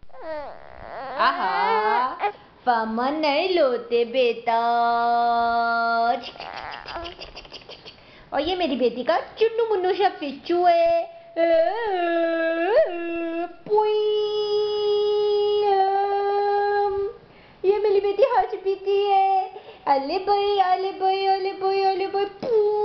आहा, फामा नहीं लोते बेटा। और ये मेरी बेटी का चुन्नू मुन्नू सा पिच्चू है। ये मेरी बेटी हंस पीती है। अले भाई अले भाई अले भाई अले भाई।